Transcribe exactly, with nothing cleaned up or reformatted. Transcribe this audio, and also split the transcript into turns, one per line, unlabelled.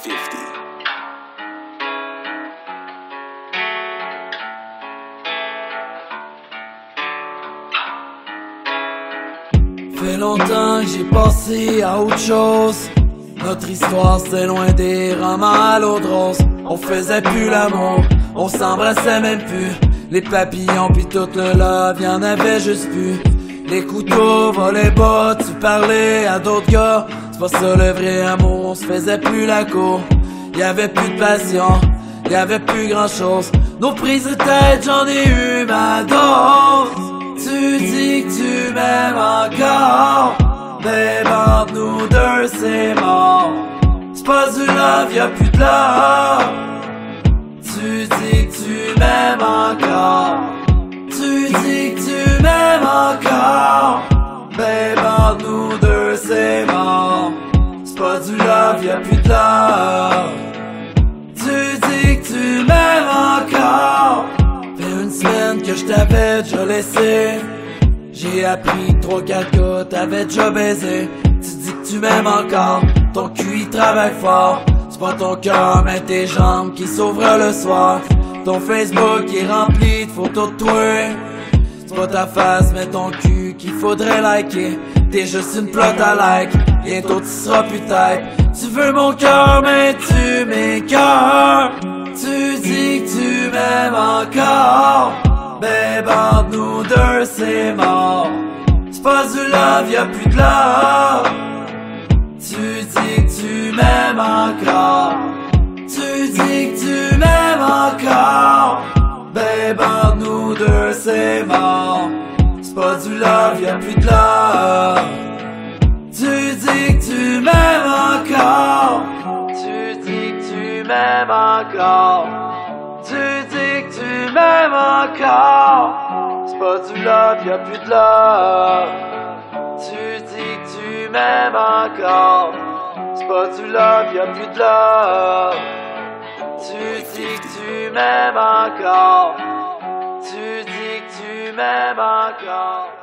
fifty.
Fait longtemps que j'ai passé à autre chose. Notre histoire c'est loin des romans à l'eau de rose. On faisait plus l'amour, on s'embrassait même plus. Les papillons pis tout le love, y'en avait juste plus. Les couteaux volaient bas, tu parlais à d'autres gars. C'est pas ça le vrai amour, on se faisait plus la cour. Y'avait plus de passion, y'avait plus grand chose. Nos prises de tête, j'en ai eu ma dose. Tu dis que tu m'aimes encore, mais entre nous deux c'est mort. C'est pas du love, y'a plus de love. Tu dis que tu m'aimes encore, tu dis que tu m'aimes encore, mais entre nous deux c'est mort. C'est pas du love, y'a plus de love. Tu dis que tu m'aimes encore. Fait une semaine que je t'avais déjà laissé. J'ai appris que trois quatre gars t'avais déjà baisé. Tu dis que tu m'aimes encore, ton cul il travaille fort. C'est pas ton cœur mais tes jambes qui s'ouvrent le soir. Ton Facebook est rempli de photos de toi. C'est pas ta face mais ton cul qu'il faudrait liker. T'es juste une plot à like, bientôt tu seras plus tête. Tu veux mon cœur mais tu m'écœures. Tu dis que tu m'aimes encore, mais entre nous deux c'est mort. C'est pas du love, y'a plus de love. Tu dis que tu m'aimes encore, tu dis que tu m'aimes encore, mais entre nous deux c'est mort. C'est pas du love, y'a plus de love. Tu dis que tu m'aimes encore, tu dis que tu m'aimes encore, tu dis que tu m'aimes encore. C'est pas du love, y'a plus de love. Tu dis que tu m'aimes encore, c'est pas du love, y'a plus de love. Tu dis que tu m'aimes encore, tu dis que tu m'aimes encore.